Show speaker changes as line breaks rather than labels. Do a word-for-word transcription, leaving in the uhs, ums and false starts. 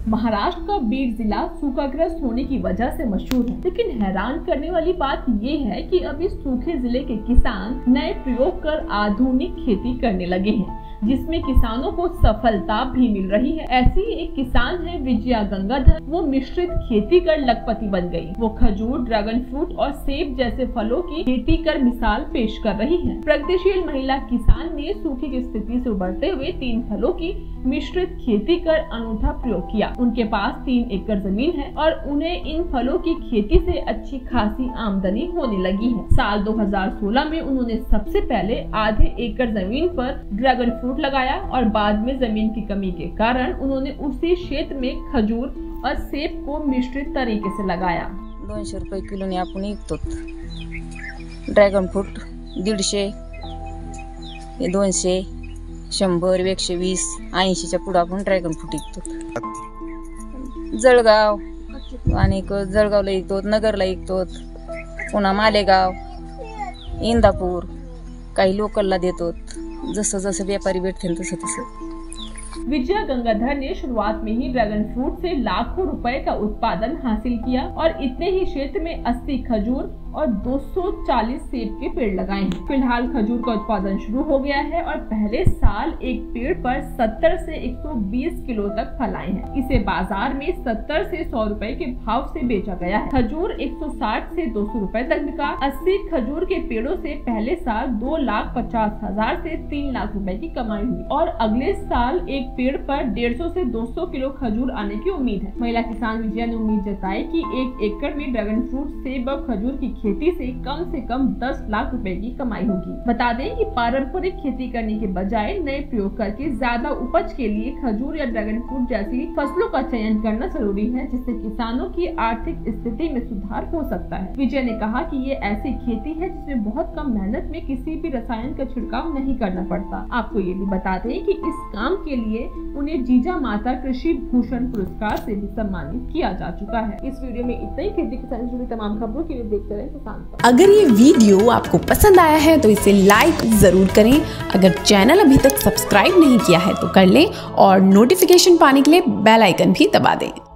महाराष्ट्र का बीड जिला सूखाग्रस्त होने की वजह से मशहूर है, लेकिन हैरान करने वाली बात ये है कि अब इस सूखे जिले के किसान नए प्रयोग कर आधुनिक खेती करने लगे हैं, जिसमें किसानों को सफलता भी मिल रही है। ऐसी एक किसान है विजया गंगाधर। वो मिश्रित खेती कर लखपति बन गई। वो खजूर, ड्रैगन फ्रूट और सेब जैसे फलों की खेती कर मिसाल पेश कर रही है। प्रगतिशील महिला किसान ने सूखे की स्थिति से उबरते हुए तीन फलों की मिश्रित खेती कर अनूठा प्रयोग किया। उनके पास तीन एकड़ जमीन है और उन्हें इन फलों की खेती से अच्छी खासी आमदनी होने लगी है। साल दो हज़ार सोलह में उन्होंने सबसे पहले आधे एकड़ जमीन पर ड्रैगन फ्रूट लगाया और बाद में जमीन की कमी के कारण उन्होंने उसी क्षेत्र में खजूर और सेब को मिश्रित तरीके से लगाया।
दोनशे रुपये किलोने आपण विकतो। ड्रॅगन फ्रूट दीडशे, दोनशे, शंभर, एकशे वीस, ऐंशीच्या पुढे आपण ड्रॅगन फ्रूट विकतो। जळगाव आणि जळगावला विकतो, नगरला विकतो, पुन्हा मालेगाव, इंदापूर, काही लोकलला देतो। जसं जसं व्यापारी भेटतील तसं तसं।
विजया गंगाधर ने शुरुआत में ही ड्रैगन फ्रूट से लाखों रुपए का उत्पादन हासिल किया और इतने ही क्षेत्र में अस्सी खजूर और दो सौ चालीस सेब के पेड़ लगाए हैं। फिलहाल खजूर का उत्पादन शुरू हो गया है और पहले साल एक पेड़ पर सत्तर से एक सौ बीस किलो तक फल आए हैं। इसे बाजार में सत्तर से सौ रुपए के भाव से बेचा गया है। खजूर एक सौ साठ से दो सौ रुपए तक बिका। अस्सी खजूर के पेड़ों से पहले साल दो लाख पचास हजार से तीन लाख रुपए की कमाई हुई और अगले साल एक पेड़ पर डेढ़ सौ से दो सौ किलो खजूर आने की उम्मीद है। महिला किसान विजया ने उम्मीद जताई कि एक एकड़ में ड्रैगन फ्रूट, सेब और खजूर की खेती से कम से कम दस लाख रुपए की कमाई होगी। बता दें कि पारंपरिक खेती करने के बजाय नए प्रयोग करके ज्यादा उपज के लिए खजूर या ड्रैगन फ्रूट जैसी फसलों का चयन करना जरूरी है, जिससे किसानों की आर्थिक स्थिति में सुधार हो सकता है। विजय ने कहा कि ये ऐसी खेती है जिसमें बहुत कम मेहनत में किसी भी रसायन का छिड़काव नहीं करना पड़ता। आपको ये भी बता दें कि इस काम के लिए उन्हें जीजा माता कृषि भूषण पुरस्कार से भी सम्मानित किया जा चुका है। इस वीडियो में इतना ही। खेती किसान से जुड़ी तमाम खबरों के लिए देखते रहें किसान।
अगर ये वीडियो आपको पसंद आया है तो इसे लाइक जरूर करें। अगर चैनल अभी तक सब्सक्राइब नहीं किया है तो कर लें और नोटिफिकेशन पाने के लिए बेल आइकन भी दबा दें।